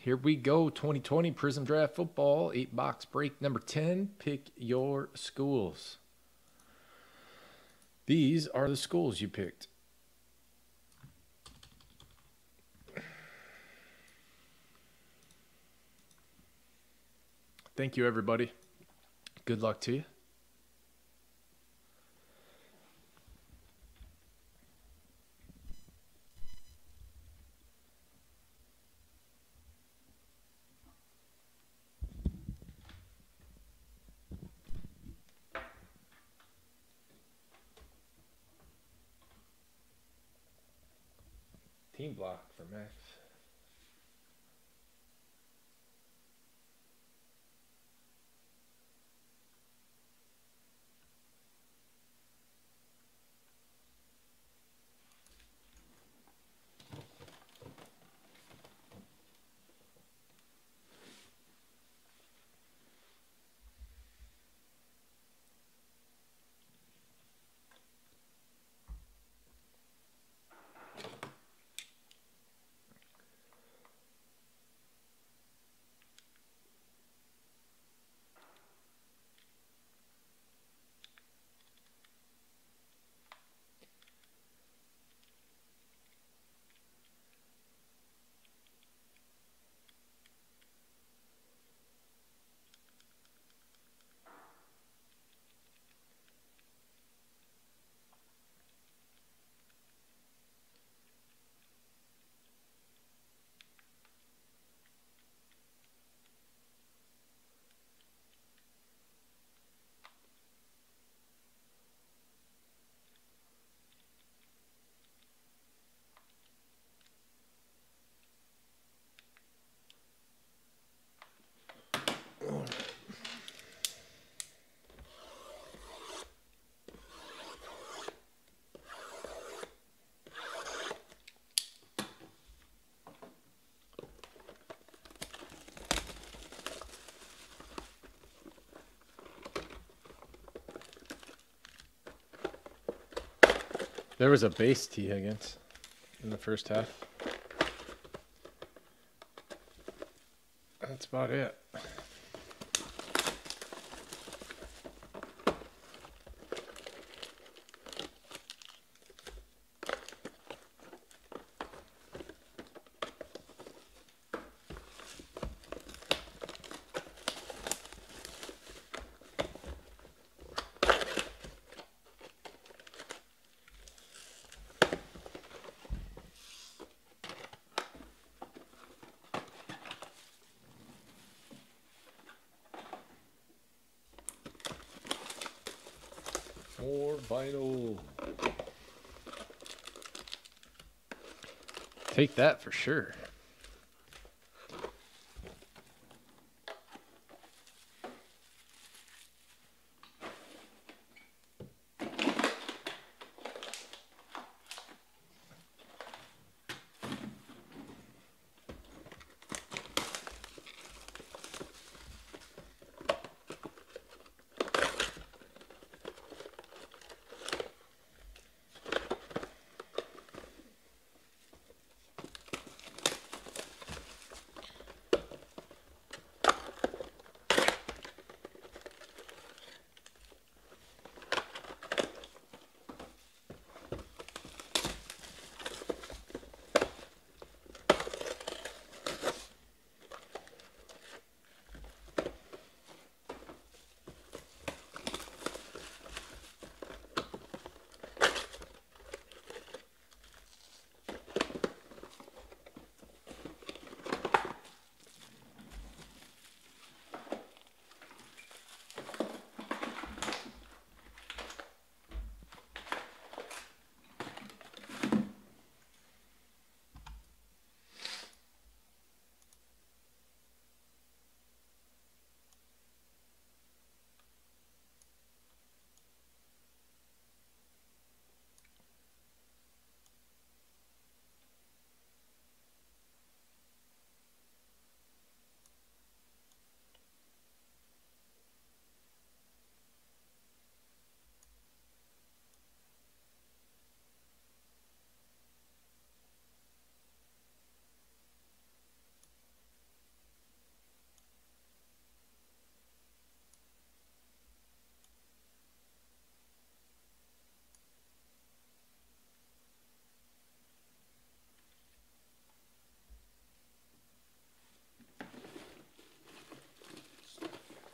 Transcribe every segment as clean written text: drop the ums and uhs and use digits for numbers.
Here we go. 2020 Prizm Draft Football, 8-box break number 10. Pick your schools. These are the schools you picked. Thank you, everybody. Good luck to you. Team block for Max. There was a base T Higgins in the first half. That's about it. More vinyl. Take that for sure.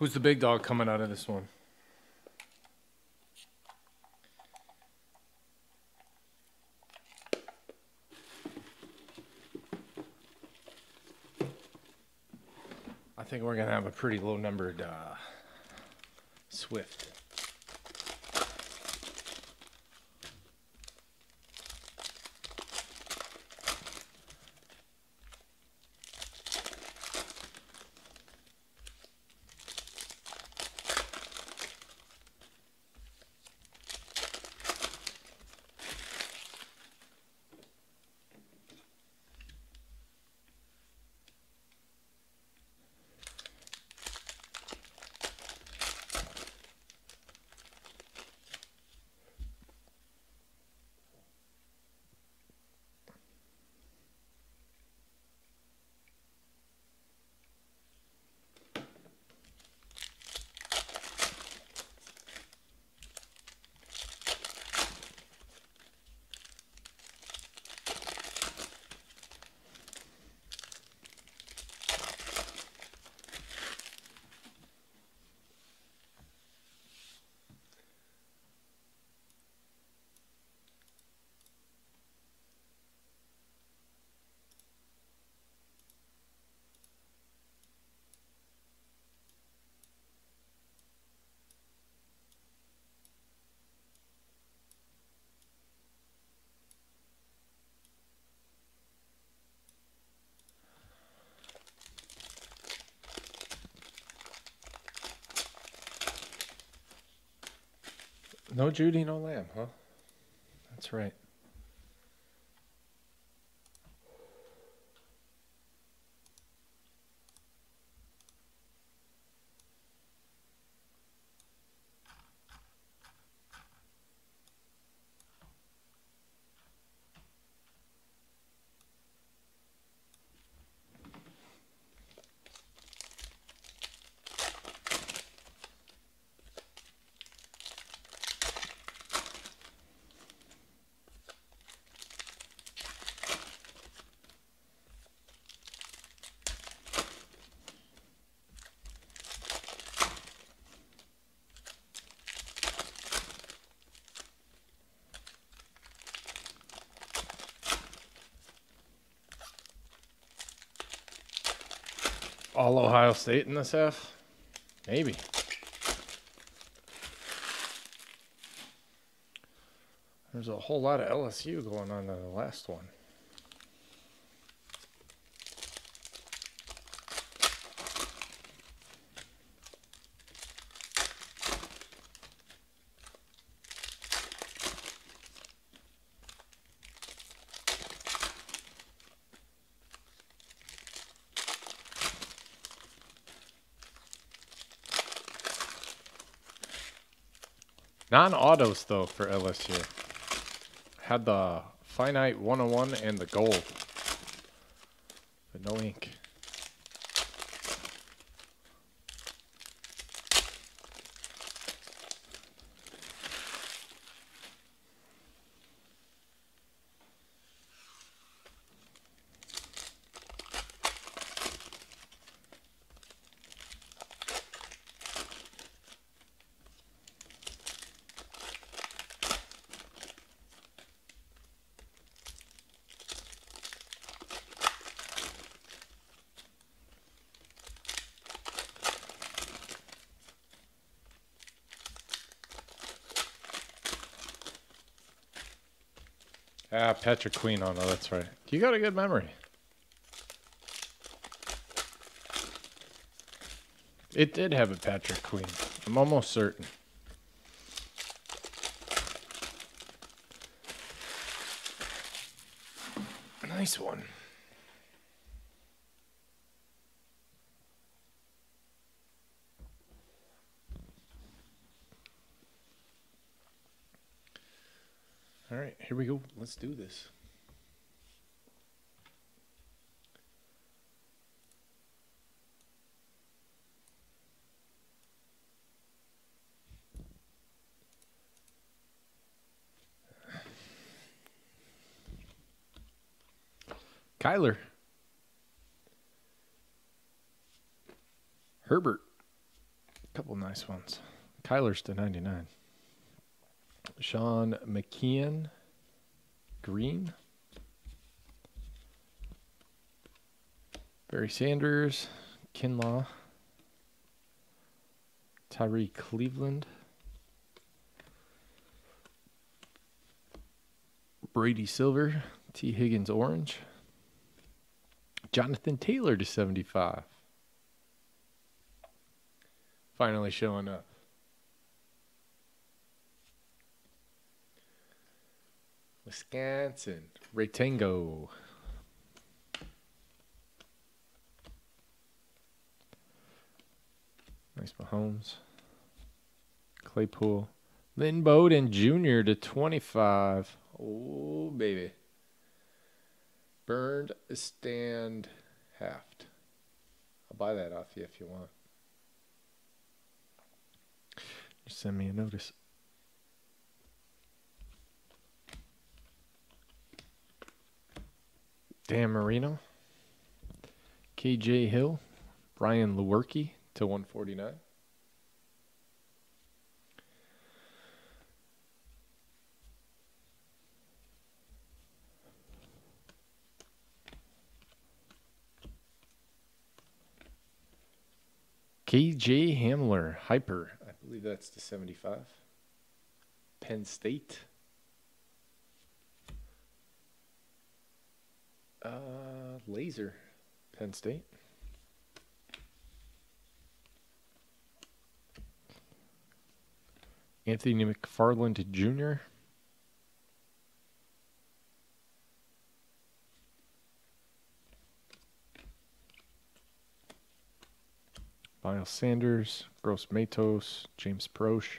Who's the big dog coming out of this one? I think we're going to have a pretty low numbered Swift. No Judy, no Lamb, huh? That's right. All Ohio State in this half? Maybe. There's a whole lot of LSU going on in the last one. Non-autos, though, for LSU. Had the Finite 101 and the gold. But no ink. Ah, Patrick Queen on. Oh, that's right. You got a good memory. It did have a Patrick Queen. I'm almost certain. Nice one. All right, here we go. Let's do this. Kyler. Herbert. Couple nice ones. Kyler's to 99. Sean McKeon, green. Barry Sanders, Kinlaw, Tyree Cleveland, Brady Silver, T. Higgins orange, Jonathan Taylor to 75. Finally showing up. Wisconsin, Ray Tango. Nice Mahomes. Claypool. Lynn Bowden Jr. to 25. Oh, baby. Burned stand Haft. I'll buy that off you if you want. Just send me a notice. Dan Marino. KJ Hill. Brian Lewerke to 149. KJ Hamler, Hyper. I believe that's to 75. Penn State. Laser. Penn State. Anthony McFarland Jr. Miles Sanders, Gross Matos, James Proche,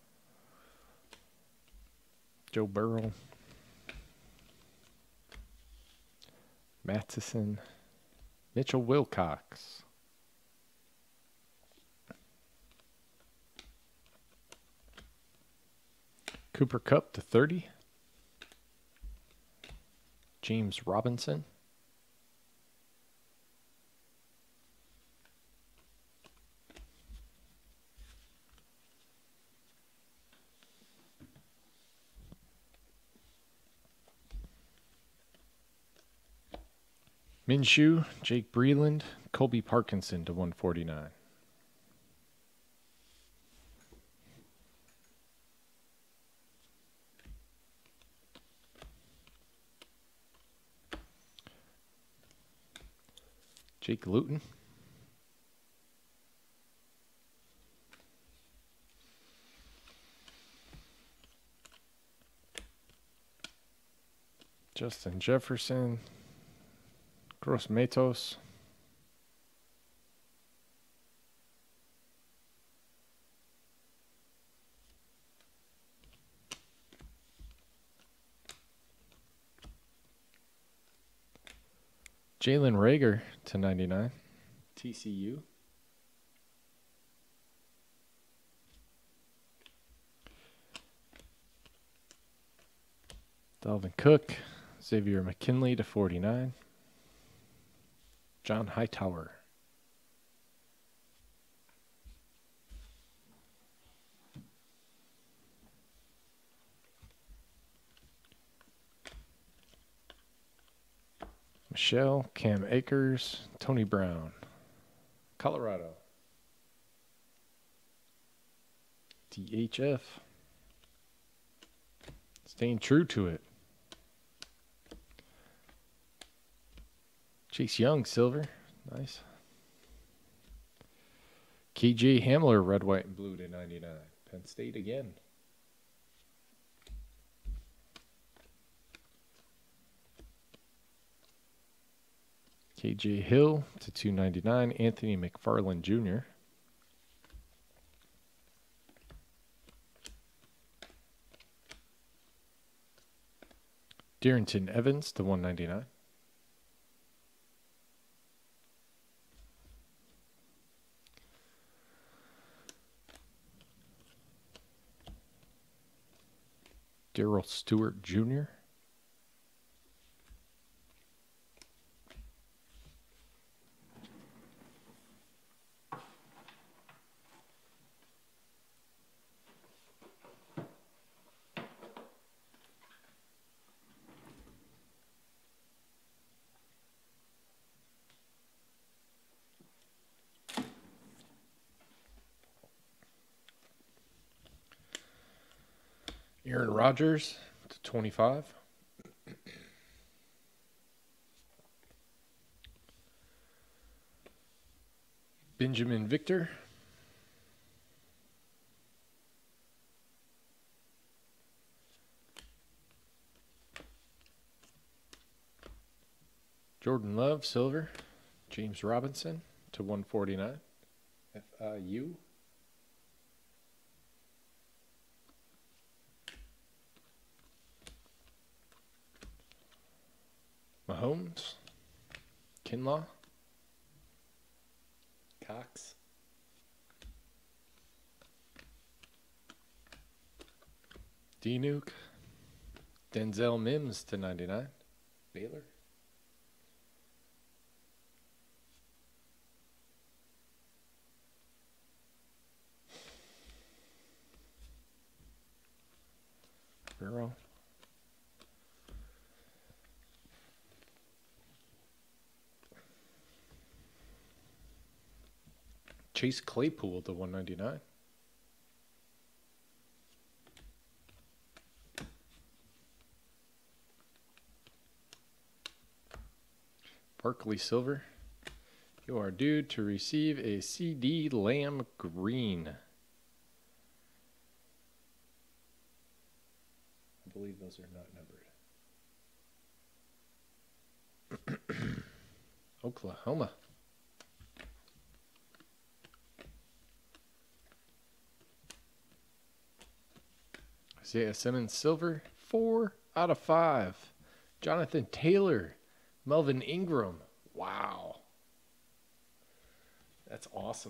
Joe Burrow, Mattison, Mitchell Wilcox, Cooper Kupp to 30, James Robinson, Minshew, Jake Breland, Colby Parkinson to 149. Jake Luton. Justin Jefferson. Gross Matos. Jalen Reagor to 99. TCU. Dalvin Cook. Xavier McKinley to 49. John Hightower. Michelle, Cam Akers, Tony Brown. Colorado. DHF. Staying true to it. Chase Young, silver. Nice. KJ Hamler, red, white, and blue to 99. Penn State again. KJ Hill to 299. Anthony McFarland Jr. Darrington Evans to 199. Darrell Stewart Jr. Aaron Rodgers to 25. Benjamin Victor. Jordan Love, silver. James Robinson to 149. FIU. Mahomes. Kinlaw. Cox. D-Nuke. Denzel Mims to 99. Baylor. Burrow. Chase Claypool to 199. Barkley silver. You are due to receive a CD Lamb green. I believe those are not numbered. Oklahoma. Isaiah Simmons silver. 4 out of 5. Jonathan Taylor. Melvin Ingram. Wow. That's awesome.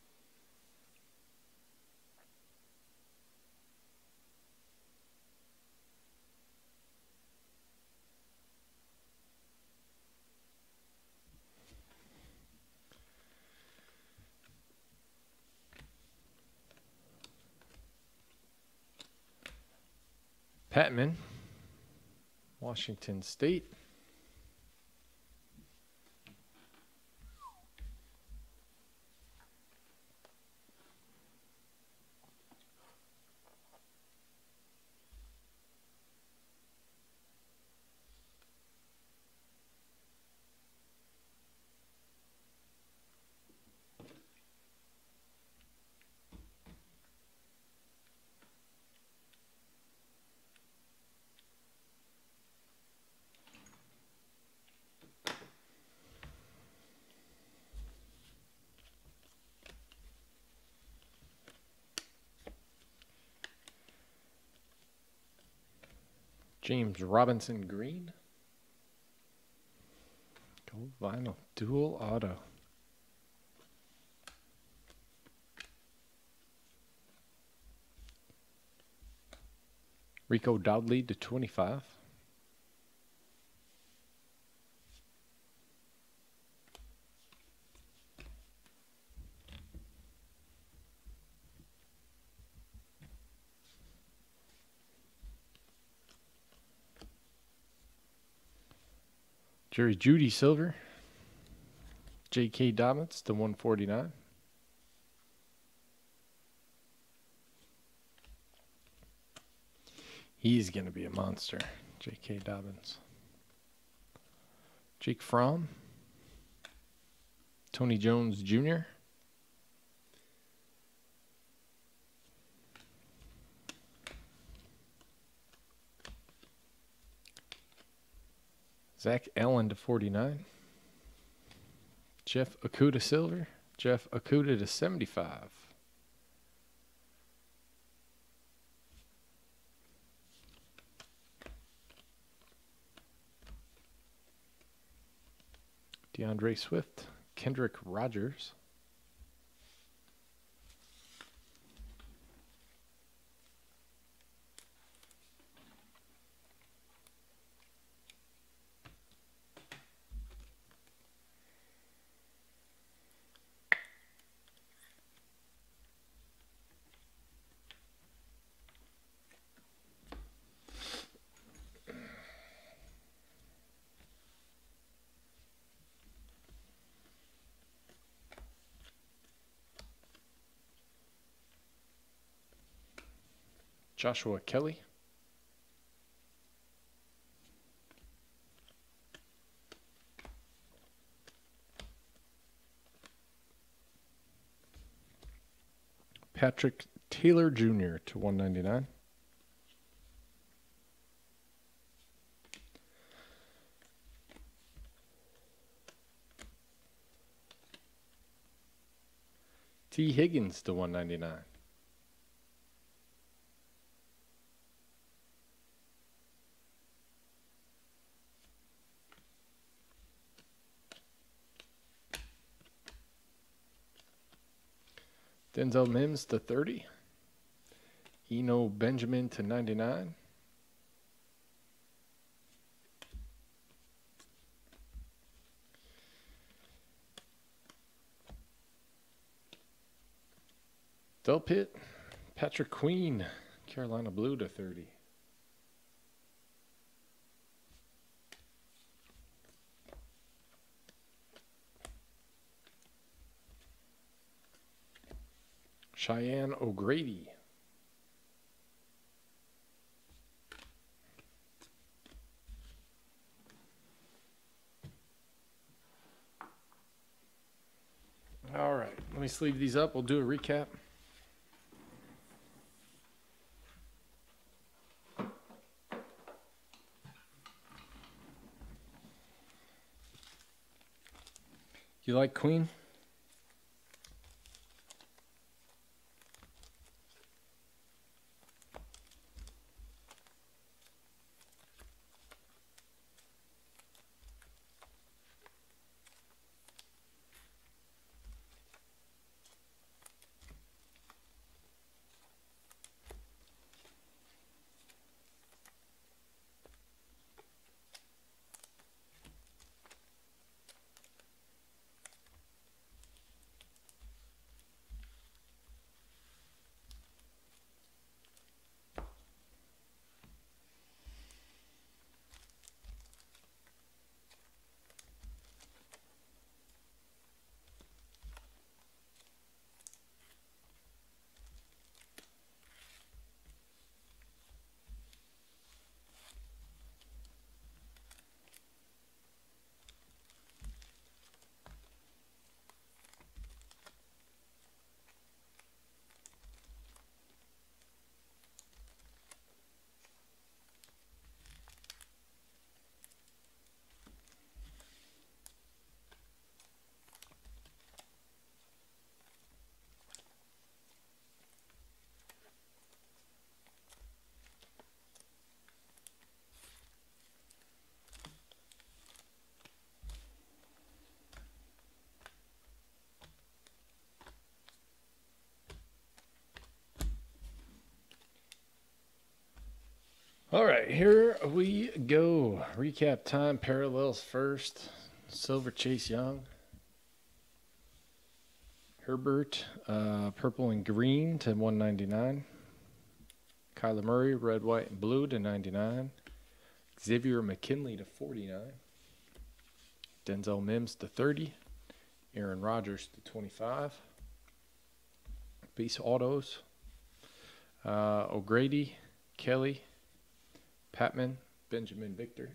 Patman. Washington State. James Robinson green. Gold vinyl dual auto. Rico Dowdley to 25. Jerry Jeudy silver. J.K. Dobbins to 149. He's going to be a monster, J.K. Dobbins. Jake Fromm. Tony Jones Jr. Zach Allen to 49. Jeff Okuda silver. Jeff Okuda to 75. DeAndre Swift. Kendrick Rogers. Joshua Kelly. Patrick Taylor Jr. to 199. T. Higgins to 199. Denzel Mims to 30. Eno Benjamin to 99. Del Pitt, Patrick Queen, Carolina Blue to 30. Cheyenne O'Grady. All right, let me sleeve these up. We'll do a recap. You like Queen? All right, here we go. Recap time, parallels first. Silver Chase Young. Herbert, purple and green to 199. Kyler Murray, red, white, and blue to 99. Xavier McKinley to 49. Denzel Mims to 30. Aaron Rodgers to 25. Base autos. O'Grady, Kelly, Patman, Benjamin Victor.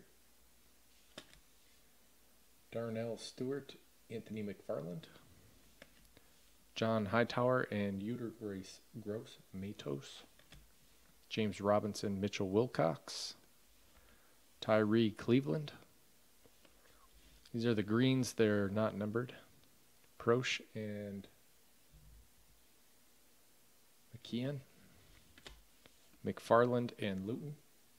Darnell Stewart, Anthony McFarland. John Hightower and Uter Gross Matos. James Robinson, Mitchell Wilcox. Tyree Cleveland. These are the greens. They're not numbered. Proche and McKeon. McFarland and Luton.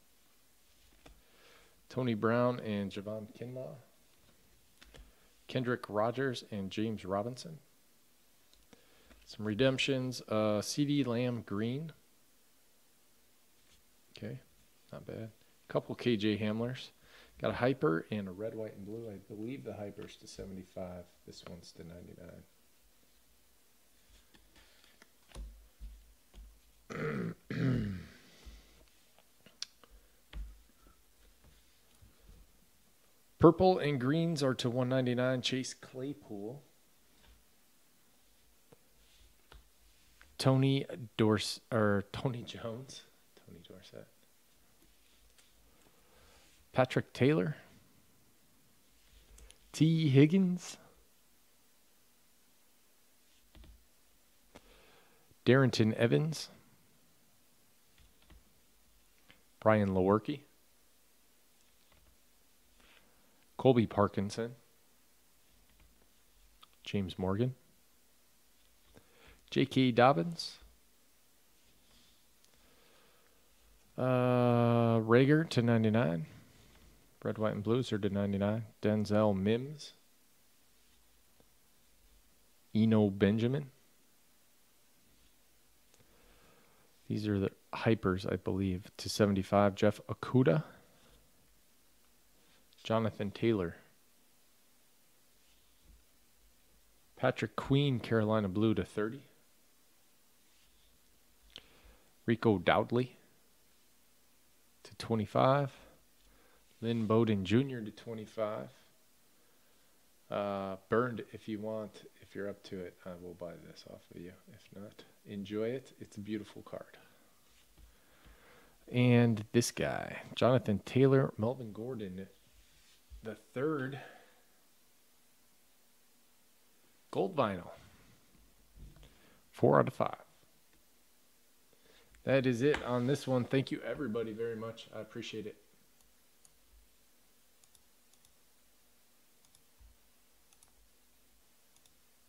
Tony Brown and Javon Kinlaw. Kendrick Rogers and James Robinson. Some redemptions. CD Lamb green. Okay, not bad. Couple KJ Hamlers. Got a hyper and a red, white, and blue. I believe the hyper's to 75. This one's to 99. Purple and greens are to 199. Chase Claypool. Tony Jones. Tony Dorsett. Patrick Taylor. T. Higgins. Darrington Evans. Brian Lewerke. Colby Parkinson. James Morgan. J.K. Dobbins. Rager to 99. Red, white, and blues are to 99. Denzel Mims. Eno Benjamin. These are the hypers, I believe, to 75. Jeff Okuda. Jonathan Taylor. Patrick Queen, Carolina Blue to 30. Rico Dowdley to 25. Lynn Bowden Jr. to 25. Burned if you want. If you're up to it, I will buy this off of you. If not, enjoy it. It's a beautiful card. And this guy, Jonathan Taylor, Melvin Gordon, the third. Gold vinyl. 4 out of 5. That is it on this one. Thank you, everybody, very much. I appreciate it.